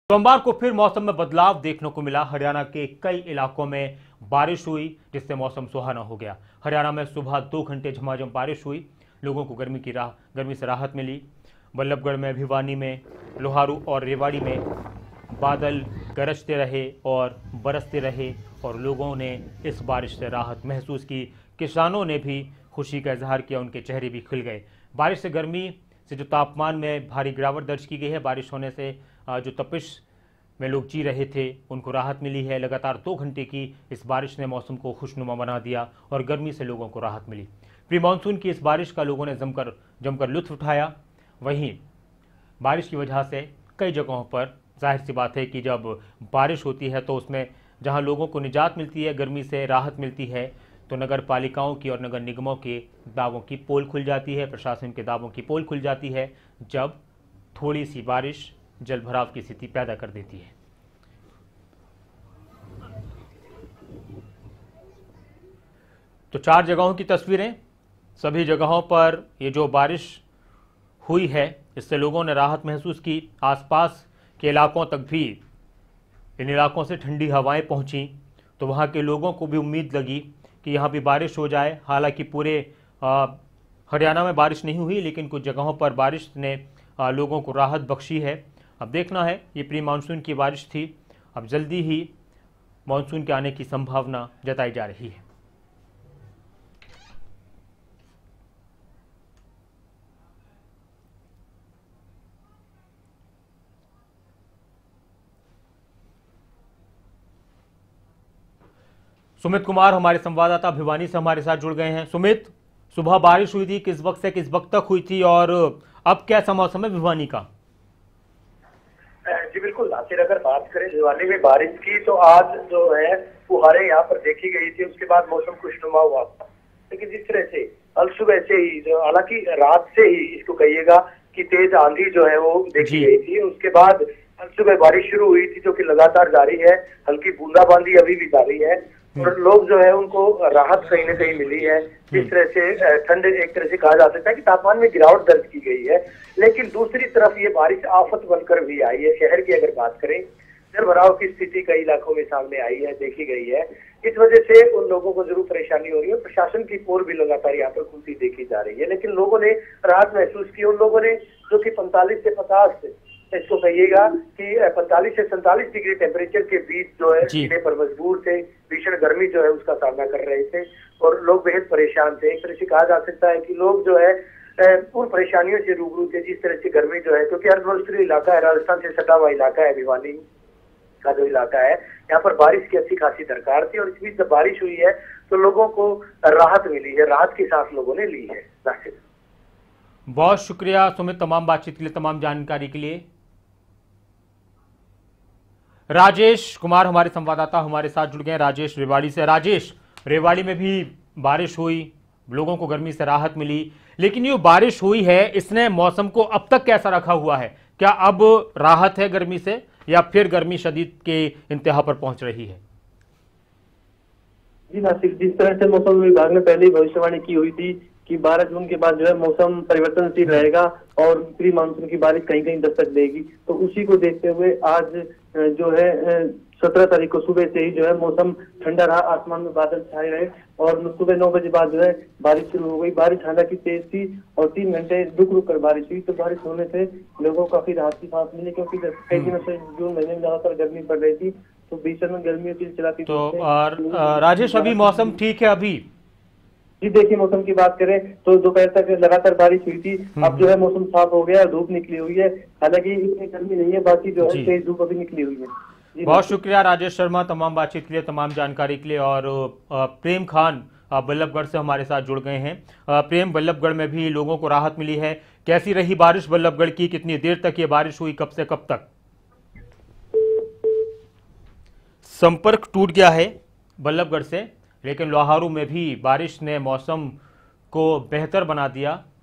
सोमवार को फिर मौसम में बदलाव देखने को मिला। हरियाणा के कई इलाकों में बारिश हुई जिससे मौसम सुहाना हो गया। हरियाणा में सुबह 2 घंटे झमाझम बारिश हुई, लोगों को गर्मी से राहत मिली। बल्लभगढ़ में, भिवानी में, लोहारू और रेवाड़ी में बादल गरजते रहे और बरसते रहे और लोगों ने इस बारिश से राहत महसूस की। किसानों ने भी खुशी का इजहार किया, उनके चेहरे भी खिल गए। बारिश से गर्मी से जो तापमान में भारी गिरावट दर्ज की गई है, बारिश होने से जो तपिश में लोग जी रहे थे उनको राहत मिली है। लगातार 2 घंटे की इस बारिश ने मौसम को खुशनुमा बना दिया और गर्मी से लोगों को राहत मिली। प्री मानसून की इस बारिश का लोगों ने जमकर लुत्फ उठाया। वहीं बारिश की वजह से कई जगहों पर जाहिर सी बात है कि जब बारिश होती है तो उसमें जहां लोगों को निजात मिलती है, गर्मी से राहत मिलती है, तो नगर पालिकाओं की और नगर निगमों के दावों की पोल खुल जाती है, प्रशासन के दावों की पोल खुल जाती है जब थोड़ी सी बारिश जल भराव की स्थिति पैदा कर देती है। तो 4 जगहों की तस्वीरें, सभी जगहों पर ये जो बारिश हुई है इससे लोगों ने राहत महसूस की। आसपास के इलाकों तक भी इन इलाकों से ठंडी हवाएं पहुंची तो वहां के लोगों को भी उम्मीद लगी कि यहाँ भी बारिश हो जाए। हालांकि पूरे हरियाणा में बारिश नहीं हुई, लेकिन कुछ जगहों पर बारिश ने लोगों को राहत बख्शी है। अब देखना है, ये प्री मानसून की बारिश थी, अब जल्दी ही मानसून के आने की संभावना जताई जा रही है। सुमित कुमार हमारे संवाददाता भिवानी से हमारे साथ जुड़ गए हैं। सुमित, सुबह बारिश हुई थी, किस वक्त से किस वक्त तक हुई थी और अब कैसा मौसम है भिवानी का? जी बिल्कुल नासिर, अगर बात करें भिवानी में बारिश की तो आज जो है फुहारें यहाँ पर देखी गई थी, उसके बाद मौसम खुशनुमा हुआ था। लेकिन जिस तरह से कल सुबह से ही, जो हालांकि रात से ही इसको कहिएगा कि तेज आंधी जो है वो देखी गई थी, उसके बाद कल सुबह बारिश शुरू हुई थी जो कि लगातार जारी है। हल्की बूंदाबांदी अभी भी जारी है और लोग जो है उनको राहत कहीं न कहीं मिली है। जिस तरह से ठंड एक तरह से कहा जा सकता है कि तापमान में गिरावट दर्ज की गई है, लेकिन दूसरी तरफ ये बारिश आफत बनकर भी आई है। शहर की अगर बात करें, जल भराव की स्थिति कई इलाकों में सामने आई है, देखी गई है। इस वजह से उन लोगों को जरूर परेशानी हो रही है। प्रशासन की पोल भी लगातार यहाँ पर खुलती देखी जा रही है, लेकिन लोगों ने राहत महसूस की। उन लोगों ने जो कि 45 से 50 इसको कहिएगा कि 45 से 47 डिग्री टेम्परेचर के बीच जो है जीने पर मजबूर थे, भीषण गर्मी जो है उसका सामना कर रहे थे और लोग बेहद परेशान थे। एक तरह से कहा जा सकता है कि लोग जो है उन परेशानियों से रूबरू थे जिस तरह से गर्मी जो है, क्योंकि अर्धकोस्टल इलाका है, राजस्थान से सटा हुआ इलाका है भिवानी का जो इलाका है, यहाँ पर बारिश की अच्छी खासी दरकार थी और इस बीच जब बारिश हुई है तो लोगों को राहत मिली है, राहत की सांस लोगों ने ली है। बहुत शुक्रिया सुमित, तमाम बातचीत के लिए, तमाम जानकारी के लिए। राजेश कुमार हमारे संवाददाता हमारे साथ जुड़ गए हैं राजेश रेवाड़ी से। राजेश, रेवाड़ी में भी बारिश हुई, लोगों को गर्मी से राहत मिली, लेकिन ये बारिश हुई है इसने मौसम को अब तक कैसा रखा हुआ है? क्या अब राहत है गर्मी से या फिर गर्मी शदीद के इंतहा पर पहुंच रही है? जी नासिर, जिस तरह से मौसम विभाग ने पहले ही भविष्यवाणी की हुई थी कि 12 जून के बाद जो है मौसम परिवर्तनशील रहेगा और प्री मानसून की बारिश कहीं कहीं दस्तक देगी, तो उसी को देखते हुए आज जो है 17 तारीख को सुबह से ही जो है मौसम ठंडा रहा, आसमान में बादल छाए रहे और सुबह 9 बजे बाद जो है बारिश शुरू हो गई। बारिश हालांकि तेज थी और 3 घंटे रुक रुक कर बारिश हुई, तो बारिश होने से लोगों को काफी राहत की सांस मिली, क्योंकि कई दिनों से जून महीने में ज्यादातर गर्मी पड़ रही थी, तो भीषण गर्मी चलाती। तो राजेश, अभी मौसम ठीक है? अभी जी देखिए, मौसम की बात करें तो दोपहर तक लगातार बारिश हुई थी, अब जो है मौसम साफ हो गया, धूप निकली हुई है। हालांकि इतनी गर्मी नहीं है, बाकी जो है तेज धूप अभी निकली हुई है। बहुत शुक्रिया राजेश शर्मा, तमाम बातचीत के लिए, तमाम जानकारी के लिए। और प्रेम खान बल्लभगढ़ से हमारे साथ जुड़ गए हैं। प्रेम, बल्लभगढ़ में भी लोगों को राहत मिली है, कैसी रही बारिश बल्लभगढ़ की? कितनी देर तक ये बारिश हुई, कब से कब तक? संपर्क टूट गया है बल्लभगढ़ से, लेकिन लोहारू में भी बारिश ने मौसम को बेहतर बना दिया।